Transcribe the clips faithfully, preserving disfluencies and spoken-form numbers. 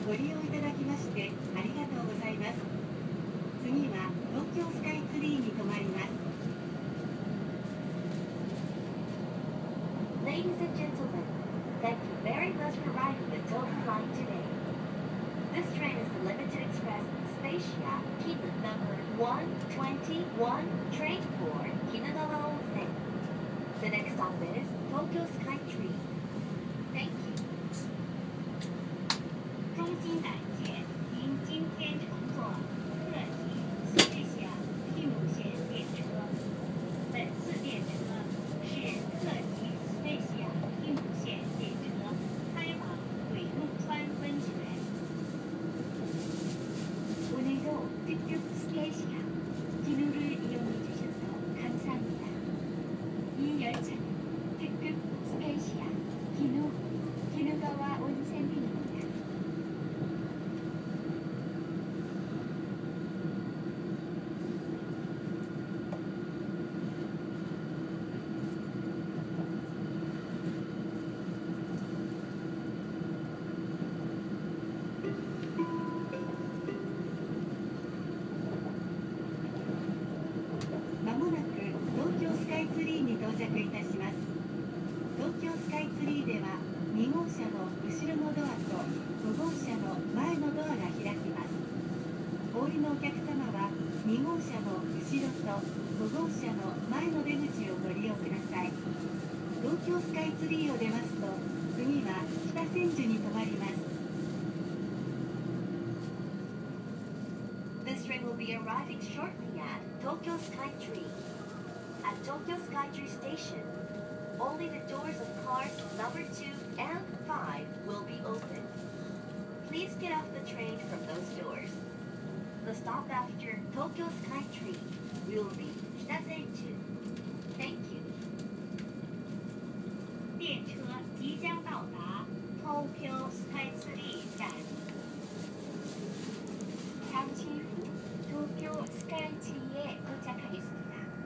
ご利用いただきましてありがとうございます。次は東京スカイツリーに停まります。 Ladies and gentlemen, thank you very much for riding the Tobu line today. This train is the Limited Express Spacia Kinu number one twenty-one, train for Kinugawa Onsen. The next stop is Tokyo Skytree. Thank you. 衷心感谢您今天乘坐特急斯佩西亚 Kinu 线列车。本次列车是特急斯佩西亚 Kinu 线列车，开往鬼怒川温泉。 오늘도 특급 스페이시아 기누를 이용해 주셔서 감사합니다. 이 열차는 특급 스페이시아 기누 기누가와 온센행입니다. This train will be arriving shortly at Tokyo Skytree. At Tokyo Skytree Station, only the doors of cars number two and five will be open. Please get off the train from those doors. The stop after Tokyo Skytree will be Kitasenju. Thank you. 列车即将到达 Tokyo Skytree 站。 잠시 후 도쿄 스카이트리에 도착하겠습니다.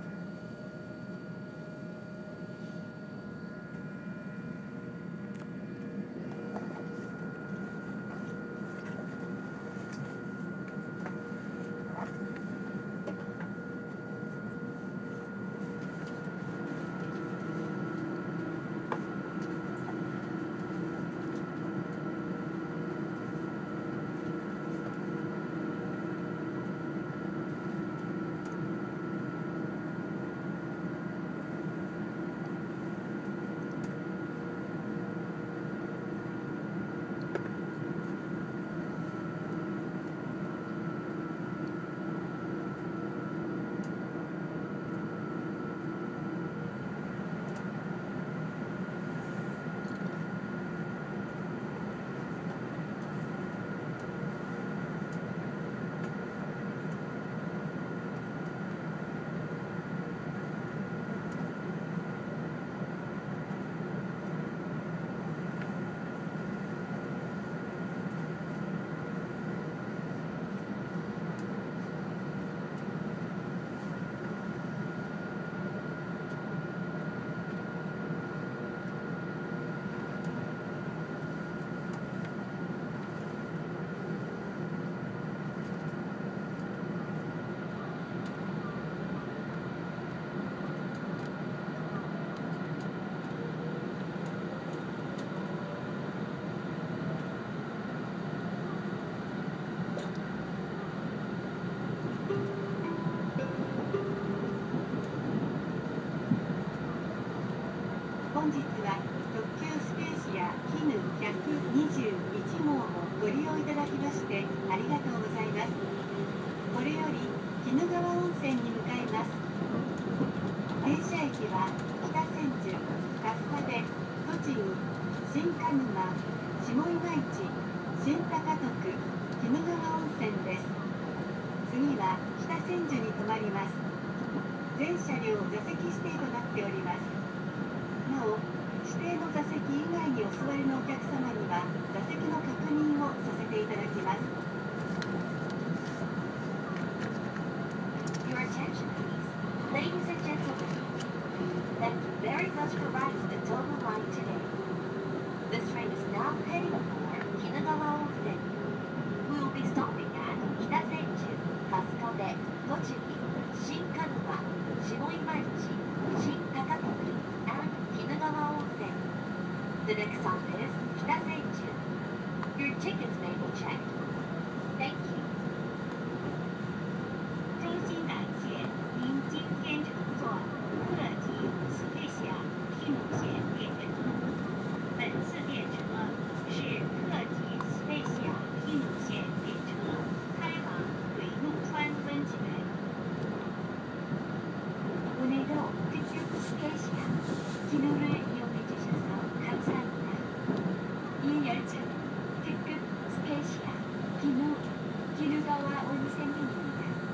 Your attention, please. Ladies and gentlemen, thank you very much for riding the Tobu line today. This train is now heading for Kinugawa Onsen. 栃木、新鹿沼、下今市、新高徳 and 鬼怒川温泉。The next stop is 北千住。Your tickets may be checked. Thank you. 衷心感谢您今天乘坐特急斯佩西亚蒂姆线列车。本次列车是特急斯佩西亚蒂姆线列车，开往鬼怒川温泉。 오늘도 특급 스페이시아 기노를 이용해 주셔서 감사합니다. 이 열차는 특급 스페이시아 기노 기누가와 온센역입니다.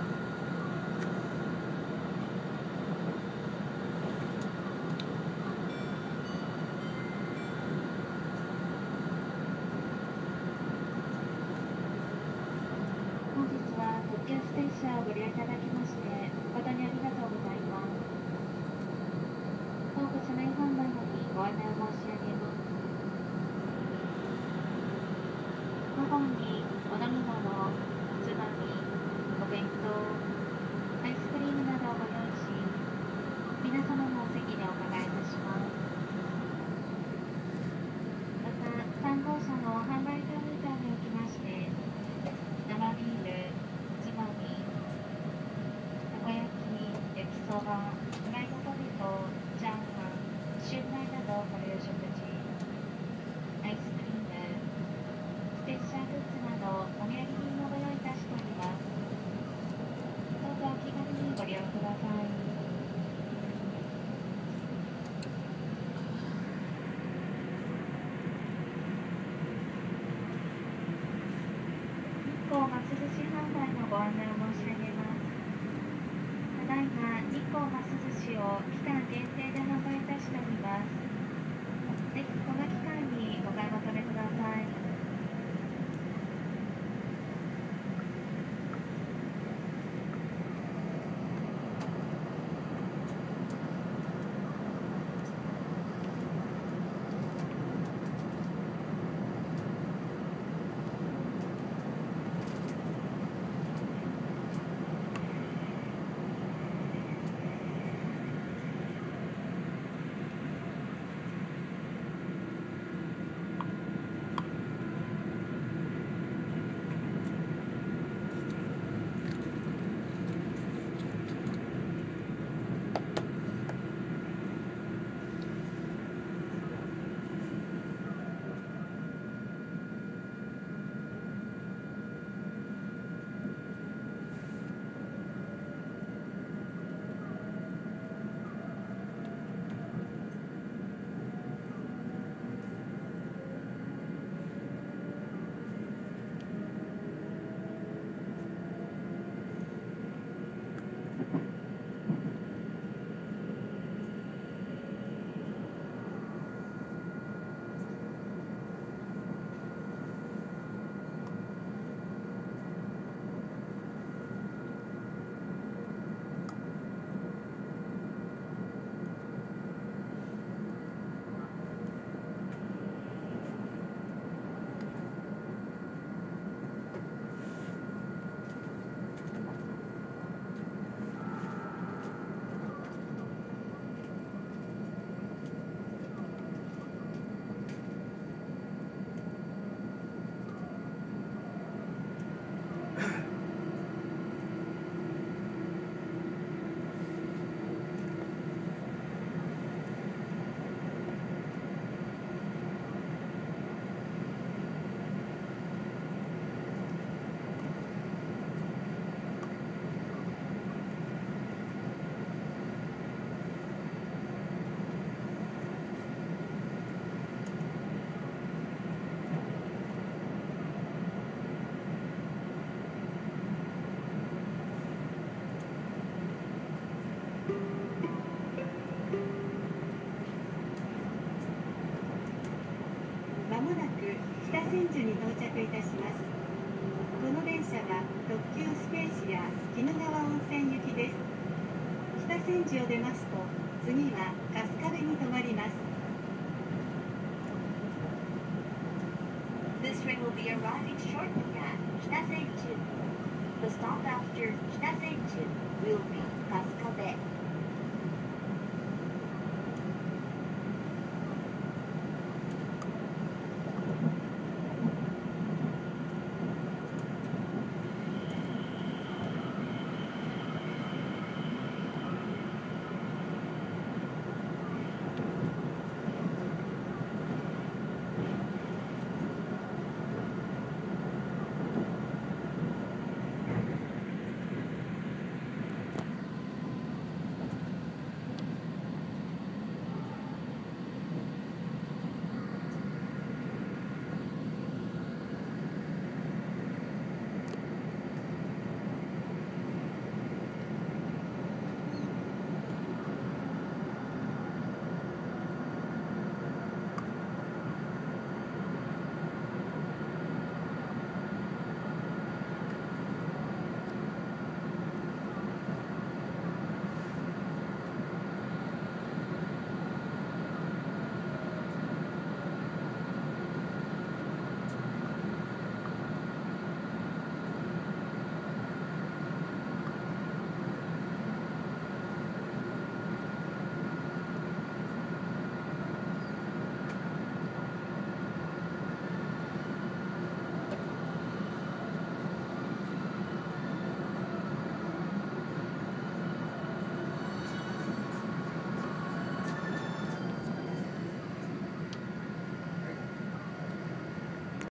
오늘은 도쿄 스페이시아ご利用いただきまして誠にありがとうございます。当車内販売のみご案内を申し上げます。ワゴンにお飲み物、おつまみ、お弁当、アイスクリームなどをご用意し、皆様のお席でお伺いいたします。また、さん号車の販売カウンターにおきまして、生ビール、おつまみ、たこ焼き、焼きそば、フライドポテト、チャーハン、シューマイなどご利用食事、アイスクリーム、スペシャルグッズなどお土産品をご用意いたしております。どうぞお気軽にご利用ください。日光ます寿司販売のご案内を申し上げます。ただいま日光ます寿司を期間限定で販売いたしております。ぜひこの期間にお買い求めください。 まもなく北千住に到着いたします。この電車は特急スペーシア鬼怒川温泉行きです。北千住を出ますと次は春日部に停まります。 This train will be arriving shortly at 北千住。 The stop after 北千住 will be 春日部